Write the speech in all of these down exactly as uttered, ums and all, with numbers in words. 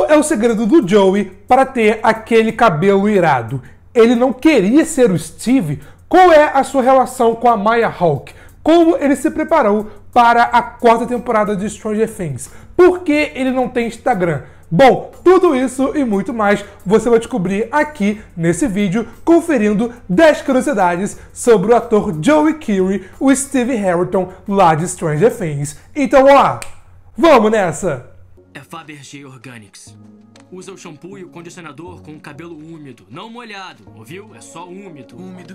é o segredo do Joey para ter aquele cabelo irado? Ele não queria ser o Steve? Qual é a sua relação com a Maya Hawke? Como ele se preparou para a quarta temporada de Stranger Things? Por que ele não tem Instagram? Bom, tudo isso e muito mais você vai descobrir aqui nesse vídeo, conferindo dez curiosidades sobre o ator Joey Keery, o Steve Harrington lá de Stranger Things. Então, ó, vamos nessa! É Fabergé Organics. Usa o shampoo e o condicionador com o cabelo úmido, não molhado, ouviu? É só úmido. Úmido.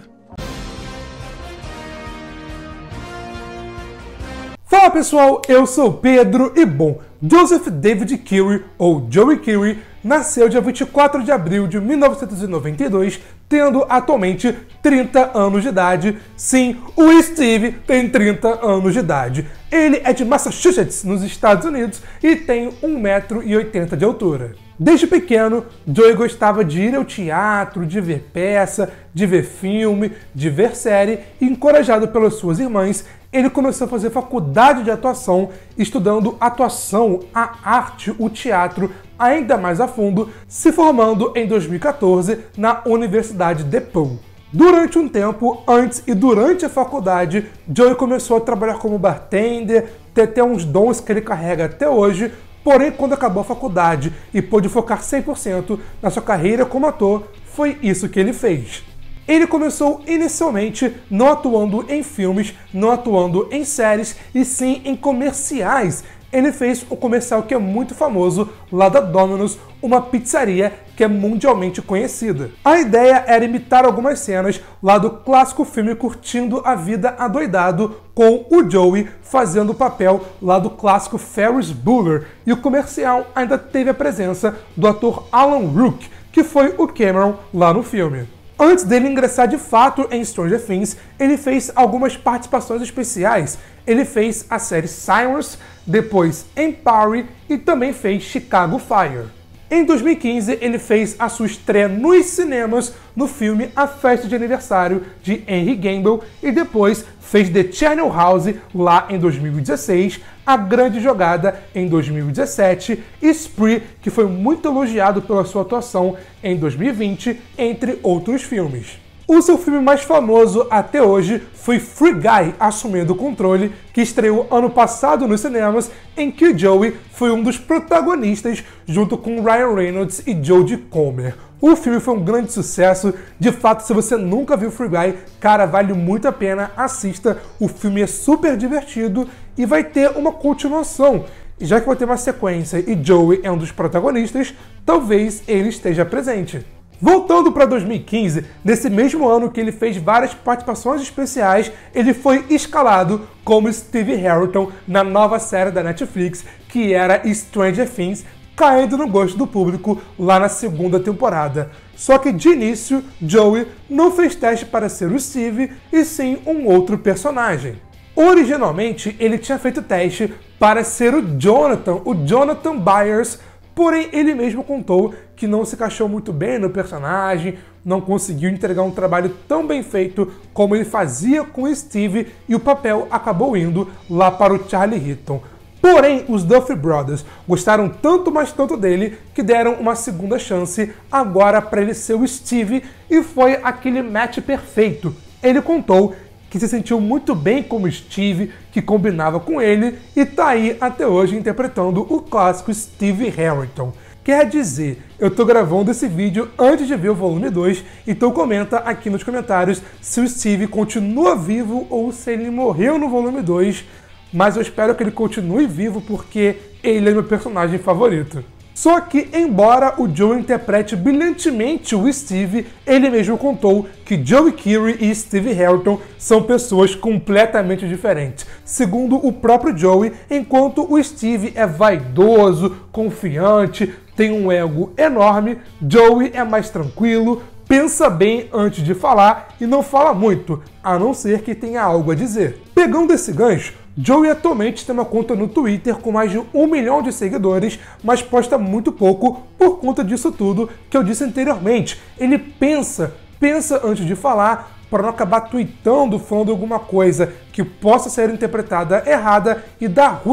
Fala pessoal, eu sou o Pedro e bom, Joseph David Keery, ou Joey Keery, nasceu dia vinte e quatro de abril de mil novecentos e noventa e dois, tendo atualmente trinta anos de idade. Sim, o Steve tem trinta anos de idade. Ele é de Massachusetts, nos Estados Unidos, e tem um metro e oitenta de altura. Desde pequeno, Joey gostava de ir ao teatro, de ver peça, de ver filme, de ver série, e encorajado pelas suas irmãs, ele começou a fazer faculdade de atuação, estudando atuação, a arte, o teatro, ainda mais a fundo, se formando em dois mil e quatorze na Universidade DePaul. Durante um tempo, antes e durante a faculdade, Joey começou a trabalhar como bartender, ter até uns dons que ele carrega até hoje. Porém, quando acabou a faculdade e pôde focar cem por cento na sua carreira como ator, foi isso que ele fez. Ele começou inicialmente não atuando em filmes, não atuando em séries, e sim em comerciais. Ele fez um comercial que é muito famoso lá da Domino's, uma pizzaria que é mundialmente conhecida. A ideia era imitar algumas cenas lá do clássico filme Curtindo a Vida Adoidado, com o Joey fazendo o papel lá do clássico Ferris Bueller, e o comercial ainda teve a presença do ator Alan Rook, que foi o Cameron lá no filme. Antes dele ingressar de fato em Stranger Things, ele fez algumas participações especiais. Ele fez a série Cyrus, depois Empire e também fez Chicago Fire. Em dois mil e quinze, ele fez a sua estreia nos cinemas no filme A Festa de Aniversário de Henry Gamble, e depois fez The Channel House lá em dois mil e dezesseis, A Grande Jogada em dois mil e dezessete, e Spree, que foi muito elogiado pela sua atuação em dois mil e vinte, entre outros filmes. O seu filme mais famoso até hoje foi Free Guy, Assumindo o Controle, que estreou ano passado nos cinemas, em que Joey foi um dos protagonistas junto com Ryan Reynolds e Jodie Comer. O filme foi um grande sucesso. De fato, se você nunca viu Free Guy, cara, vale muito a pena, assista. O filme é super divertido e vai ter uma continuação. Já que vai ter uma sequência e Joey é um dos protagonistas, talvez ele esteja presente. Voltando para dois mil e quinze, nesse mesmo ano que ele fez várias participações especiais, ele foi escalado como Steve Harrington na nova série da Netflix, que era Stranger Things, caindo no gosto do público lá na segunda temporada. Só que de início, Joey não fez teste para ser o Steve, e sim um outro personagem. Originalmente, ele tinha feito teste para ser o Jonathan, o Jonathan Byers, porém ele mesmo contou que não se encaixou muito bem no personagem, não conseguiu entregar um trabalho tão bem feito como ele fazia com o Steve, e o papel acabou indo lá para o Charlie Heaton. Porém, os Duffy Brothers gostaram tanto, mas tanto dele, que deram uma segunda chance agora para ele ser o Steve, e foi aquele match perfeito. Ele contou que se sentiu muito bem como Steve, que combinava com ele, e tá aí até hoje interpretando o clássico Steve Harrington. Quer dizer, eu tô gravando esse vídeo antes de ver o volume dois, então comenta aqui nos comentários se o Steve continua vivo ou se ele morreu no volume dois, mas eu espero que ele continue vivo porque ele é meu personagem favorito. Só que, embora o Joey interprete brilhantemente o Steve, ele mesmo contou que Joey Keery e Steve Harrington são pessoas completamente diferentes. Segundo o próprio Joey, enquanto o Steve é vaidoso, confiante, tem um ego enorme, Joey é mais tranquilo, pensa bem antes de falar e não fala muito, a não ser que tenha algo a dizer. Pegando esse gancho, Joey atualmente tem uma conta no Twitter com mais de um milhão de seguidores, mas posta muito pouco por conta disso tudo que eu disse anteriormente. Ele pensa, pensa antes de falar, para não acabar tweetando, falando alguma coisa que possa ser interpretada errada e dar ruim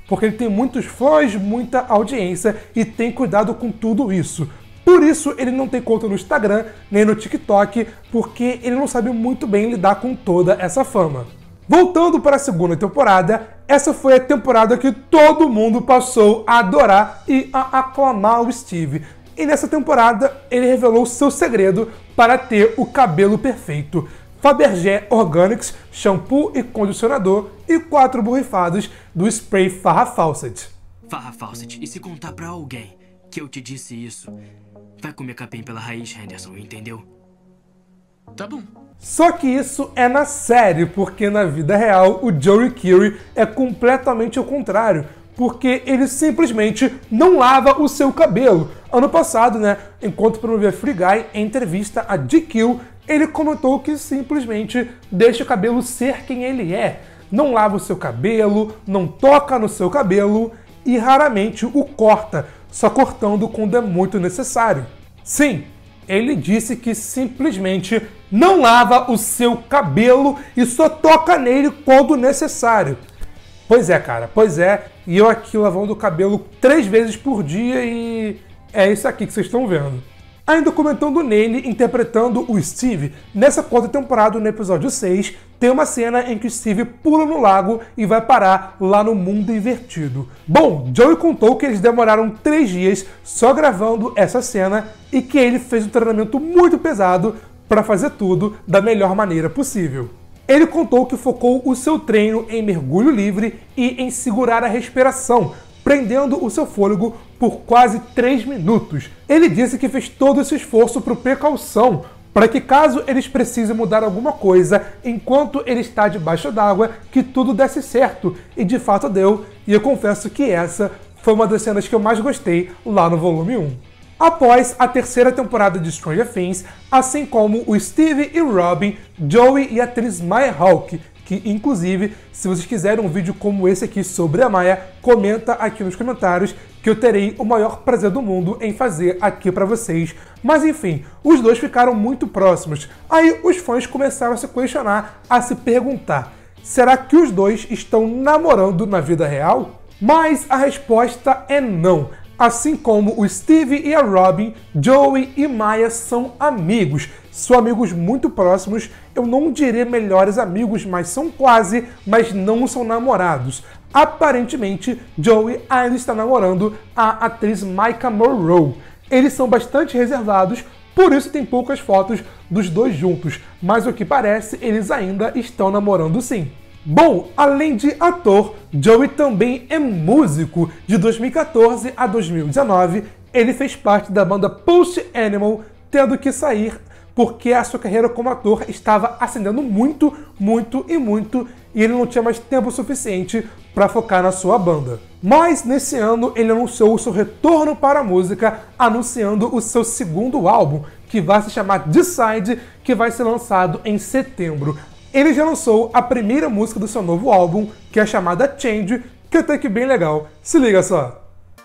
porque ele tem muitos fãs, muita audiência e tem cuidado com tudo isso. Por isso ele não tem conta no Instagram nem no TikTok, porque ele não sabe muito bem lidar com toda essa fama. Voltando para a segunda temporada, essa foi a temporada que todo mundo passou a adorar e a aclamar o Steve. E nessa temporada ele revelou seu segredo para ter o cabelo perfeito. Fabergé Organics, shampoo e condicionador e quatro borrifadas do spray Farrah Fawcett. Farrah Fawcett, e se contar pra alguém que eu te disse isso, vai comer capim pela raiz, Henderson, entendeu? Tá bom. Só que isso é na série, porque na vida real o Joey Curry é completamente o contrário, porque ele simplesmente não lava o seu cabelo. Ano passado, né, enquanto promovia Free Guy, em entrevista a G Q, ele comentou que simplesmente deixa o cabelo ser quem ele é. Não lava o seu cabelo, não toca no seu cabelo e raramente o corta, só cortando quando é muito necessário. Sim, ele disse que simplesmente não lava o seu cabelo e só toca nele quando necessário. Pois é, cara, pois é. E eu aqui lavando o cabelo três vezes por dia e é isso aqui que vocês estão vendo. Ainda comentando nele, interpretando o Steve, nessa quarta temporada, no episódio seis, tem uma cena em que o Steve pula no lago e vai parar lá no mundo invertido. Bom, Joey contou que eles demoraram três dias só gravando essa cena e que ele fez um treinamento muito pesado para fazer tudo da melhor maneira possível. Ele contou que focou o seu treino em mergulho livre e em segurar a respiração, prendendo o seu fôlego por quase três minutos. Ele disse que fez todo esse esforço por precaução, para que caso eles precisem mudar alguma coisa enquanto ele está debaixo d'água, que tudo desse certo. E de fato deu, e eu confesso que essa foi uma das cenas que eu mais gostei lá no volume um. Após a terceira temporada de Stranger Things, assim como o Steve e Robin, Joey e a atriz Maya Hawke, que inclusive, se vocês quiserem um vídeo como esse aqui sobre a Maya, comenta aqui nos comentários que eu terei o maior prazer do mundo em fazer aqui pra vocês. Mas enfim, os dois ficaram muito próximos. Aí os fãs começaram a se questionar, a se perguntar, será que os dois estão namorando na vida real? Mas a resposta é não. Assim como o Steve e a Robin, Joey e Maya são amigos. São amigos muito próximos, eu não diria melhores amigos, mas são quase, mas não são namorados. Aparentemente, Joey ainda está namorando a atriz Maika Monroe. Eles são bastante reservados, por isso tem poucas fotos dos dois juntos, mas o que parece, eles ainda estão namorando sim. Bom, além de ator, Joey também é músico. De dois mil e quatorze a dois mil e dezenove, ele fez parte da banda Post Animal, tendo que sair porque a sua carreira como ator estava ascendendo muito, muito e muito, e ele não tinha mais tempo suficiente para focar na sua banda. Mas nesse ano ele anunciou o seu retorno para a música, anunciando o seu segundo álbum, que vai se chamar Decide, que vai ser lançado em setembro. Ele já lançou a primeira música do seu novo álbum, que é chamada Change, que até que bem legal. Se liga só.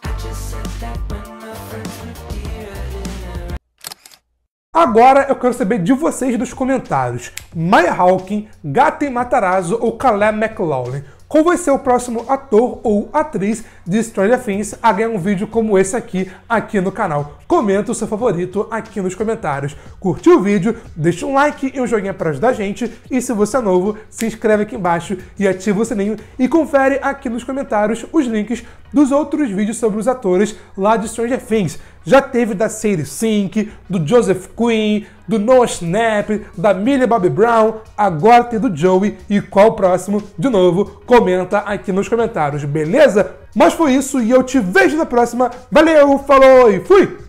Agora eu quero saber de vocês dos comentários. Maya Hawke, Gaten Matarazzo ou Caleb McLaughlin? Qual vai ser o próximo ator ou atriz de Stranger Things a ganhar um vídeo como esse aqui, aqui no canal? Comenta o seu favorito aqui nos comentários. Curtiu o vídeo? Deixa um like e um joinha para ajudar a gente. E se você é novo, se inscreve aqui embaixo e ativa o sininho. E confere aqui nos comentários os links dos outros vídeos sobre os atores lá de Stranger Things. Já teve da Sadie Sink, do Joseph Quinn, do Noah Schnapp, da Millie Bobby Brown, agora tem do Joey. E qual o próximo? De novo, comenta aqui nos comentários, beleza? Mas foi isso e eu te vejo na próxima. Valeu, falou e fui!